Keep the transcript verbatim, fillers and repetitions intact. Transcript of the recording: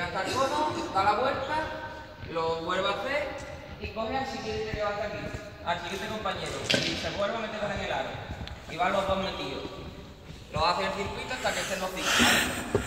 llega hasta el cono, da la vuelta, lo vuelve a hacer y coge al siguiente que va hasta aquí, al siguiente compañero, y se vuelve a meter en el aro. Y van los dos metidos. Lo hace el circuito hasta que estén los cinco, ¿vale?